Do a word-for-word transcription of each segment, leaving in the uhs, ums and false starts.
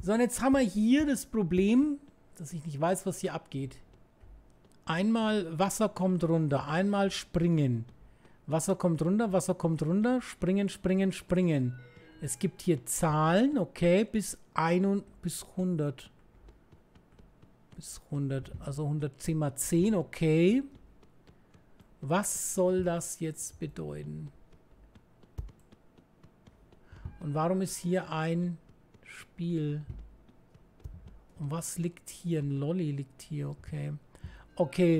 So, und jetzt haben wir hier das Problem, dass ich nicht weiß, was hier abgeht. Einmal Wasser kommt runter, einmal springen. Wasser kommt runter, Wasser kommt runter, springen, springen, springen. Es gibt hier Zahlen, okay, bis, ein, bis hundert. Bis hundert, also hundertzehn mal zehn, okay. Was soll das jetzt bedeuten? Und warum ist hier ein Spiel? Und was liegt hier? Ein Lolli liegt hier, okay. Okay.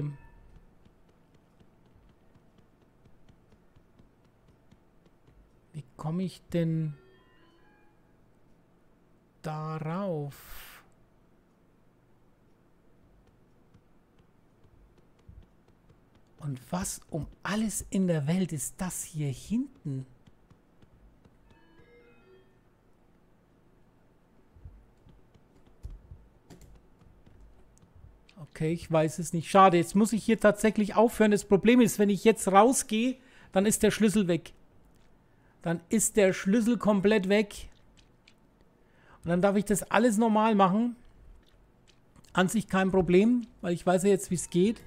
Wie komme ich denn darauf? Und was um alles in der Welt ist das hier hinten? Okay, ich weiß es nicht. Schade, jetzt muss ich hier tatsächlich aufhören. Das Problem ist, wenn ich jetzt rausgehe, dann ist der Schlüssel weg. Dann ist der Schlüssel komplett weg. Und dann darf ich das alles normal machen. An sich kein Problem, weil ich weiß ja jetzt, wie es geht.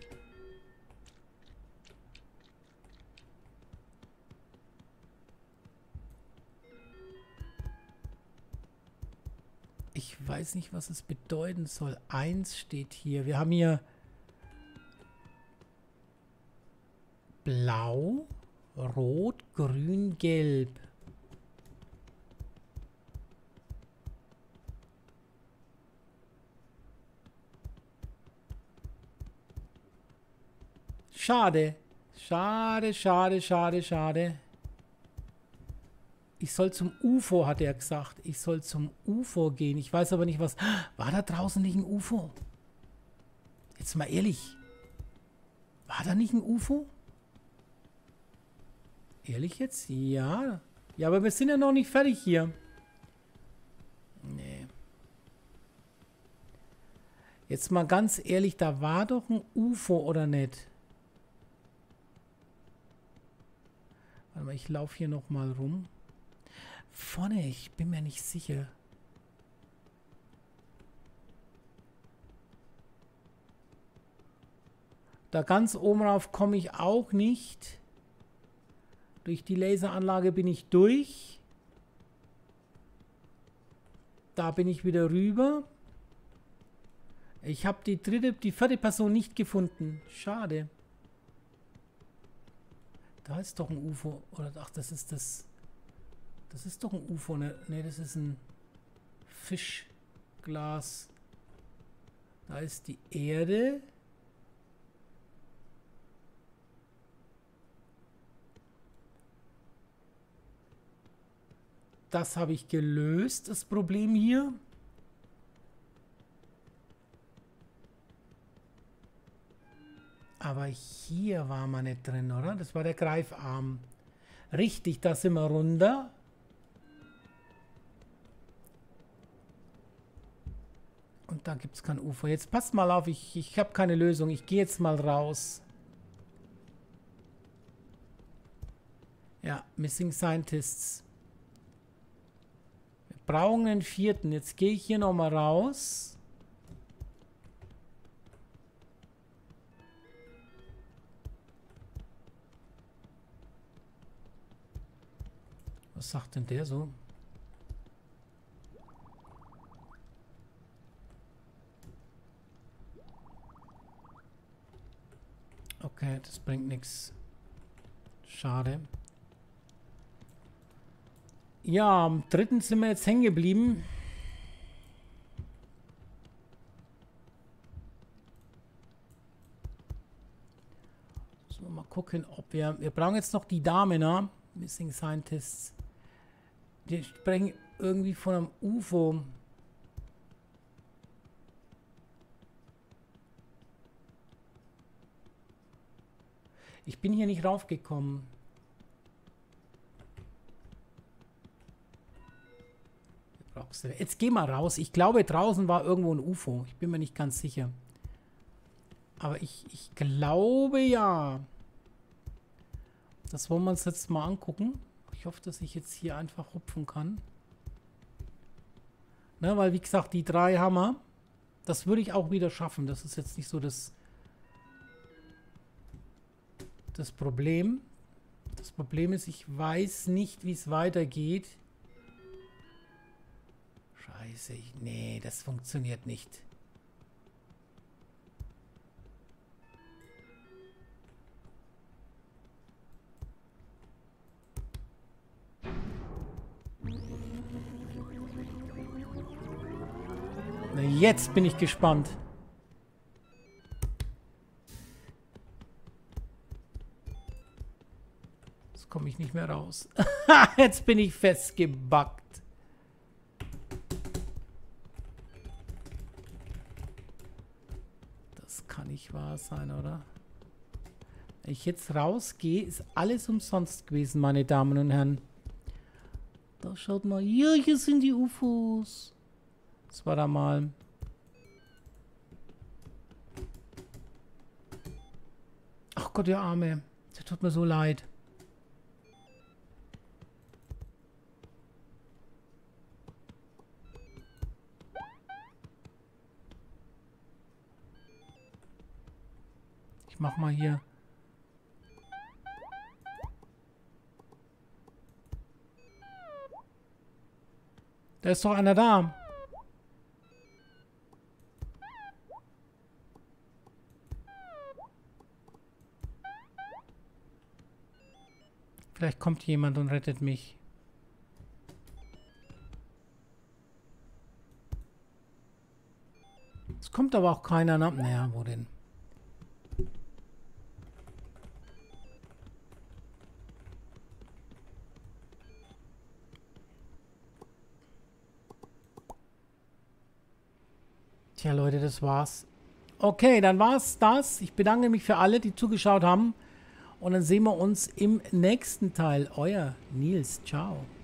Ich weiß nicht, was es bedeuten soll. Eins steht hier. Wir haben hier Blau, Rot, Grün, Gelb. Schade. Schade, schade, schade, schade. Ich soll zum U F O, hat er gesagt. Ich soll zum U F O gehen. Ich weiß aber nicht, was... War da draußen nicht ein U F O? Jetzt mal ehrlich. War da nicht ein U F O? Ehrlich jetzt? Ja. Ja, aber wir sind ja noch nicht fertig hier. Nee. Jetzt mal ganz ehrlich, da war doch ein U F O, oder nicht? Warte mal, ich laufe hier noch mal rum. Vorne, ich bin mir nicht sicher. Da ganz oben rauf komme ich auch nicht. Durch die Laseranlage bin ich durch. Da bin ich wieder rüber. Ich habe die dritte, die vierte Person nicht gefunden. Schade. Da ist doch ein U F O. Oder ach, das ist das. Das ist doch ein U F O, ne? Ne, das ist ein Fischglas. Da ist die Erde. Das habe ich gelöst, das Problem hier. Aber hier war man nicht drin, oder? Das war der Greifarm. Richtig, da sind wir runter. Und da gibt es kein U F O. Jetzt passt mal auf, ich, ich habe keine Lösung. Ich gehe jetzt mal raus. Ja, Missing Scientists. Wir brauchen einen vierten. Jetzt gehe ich hier nochmal raus. Was sagt denn der so? Okay, das bringt nichts. Schade. Ja, am dritten sind wir jetzt hängen geblieben. So, mal gucken, ob wir... Wir brauchen jetzt noch die Dame, ne? Missing Scientists. Die sprechen irgendwie von einem U F O. Ich bin hier nicht raufgekommen. Jetzt geh mal raus. Ich glaube, draußen war irgendwo ein U F O. Ich bin mir nicht ganz sicher. Aber ich, ich glaube ja. Das wollen wir uns jetzt mal angucken. Ich hoffe, dass ich jetzt hier einfach hupfen kann. Ne, weil, wie gesagt, die drei Hammer, das würde ich auch wieder schaffen. Das ist jetzt nicht so das, das Problem. Das Problem ist, ich weiß nicht, wie es weitergeht. Scheiße, ich, nee, das funktioniert nicht. Na, jetzt bin ich gespannt. Jetzt komme ich nicht mehr raus. Jetzt bin ich festgebackt. Das kann nicht wahr sein, oder? Wenn ich jetzt rausgehe, ist alles umsonst gewesen, meine Damen und Herren. Da schaut mal. Ja, hier sind die U F Os. Das war da mal. Ach Gott, der Arme. Der tut mir so leid. Ich mach mal hier. Da ist doch einer da. Vielleicht kommt jemand und rettet mich. Es kommt aber auch keiner. Na, naja, wo denn? Tja, Leute, das war's. Okay, dann war's das. Ich bedanke mich für alle, die zugeschaut haben. Und dann sehen wir uns im nächsten Teil. Euer Nils. Ciao.